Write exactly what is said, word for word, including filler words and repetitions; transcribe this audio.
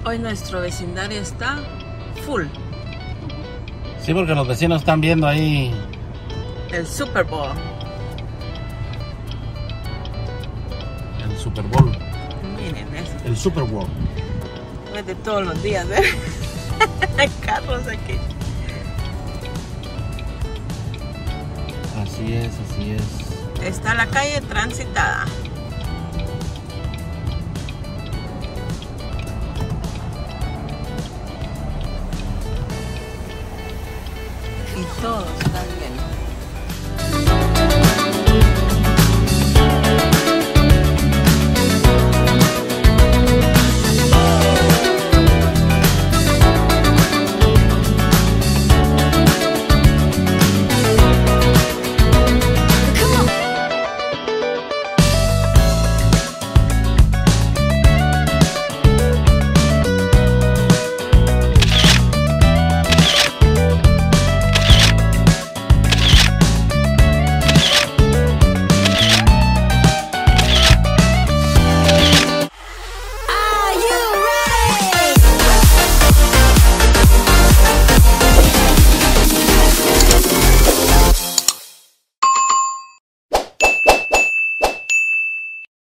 Hoy nuestro vecindario está full. Sí, porque los vecinos están viendo ahí El Super Bowl. el Super Bowl. Miren eso. El Super Bowl. Es de todos los días, ¿eh? Carros aquí. Así es, así es. Está la calle transitada.